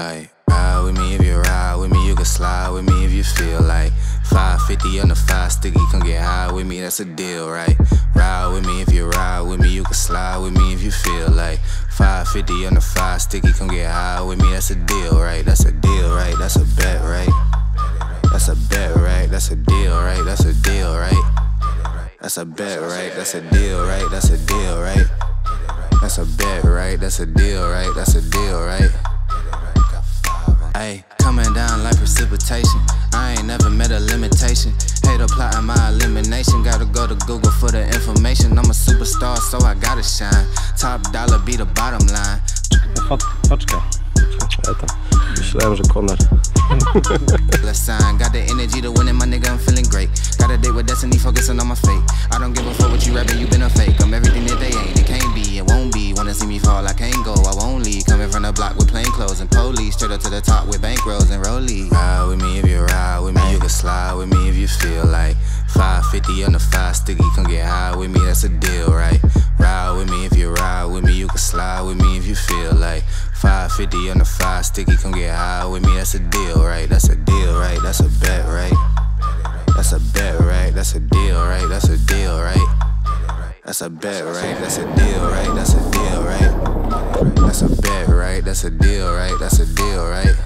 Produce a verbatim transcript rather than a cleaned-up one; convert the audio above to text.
Like, ride with me if you ride with me, you can slide with me if you feel like five fifty on the five sticky, come get high with me, that's a deal, right? Ride with me if you ride with me, you can slide with me if you feel like five fifty on the five sticky, come get high with me, that's a deal, right? That's a deal, right? That's a bet, right? That's a bet, right? That's a deal, right? That's a deal, right? That's a bet, right? That's a deal, right? That's a deal, right? That's a bet, right? That's a deal, right? That's a deal, right? Ayy, coming down like precipitation. I ain't never met a limitation. Hater plotting my elimination. Gotta go to Google for the information. I'm a superstar, so I gotta shine. Top dollar be the bottom line. Paczka. Myślałem, że Conor. Let's sign. Got the energy to win it, my nigga, I'm feeling great. Got a date with destiny, focusing on my fate. I don't give a fuck what you rapping, you been a fake. I'm everything that they ain't, it can't be, it won't be. Wanna see me fall, I can't go, I won't leave. Coming from the block with plain clothes and police. Straight up to the top with bankrolls and rollies. Ride with me if you ride with me, you can slide with me if you feel like five fifty on the five sticky, come get high with me, that's a deal, right? Ride with me if you ride with me, you can slide with me if you feel like five fifty on the five sticky, come get high with me, that's a deal, right? That's a deal, right? That's a bet, right? That's a bet, right? That's a deal, right? That's a deal, right? That's a bet, right? That's a deal, right? That's a deal, right? That's a bet, right? That's a deal, right? That's a deal, right?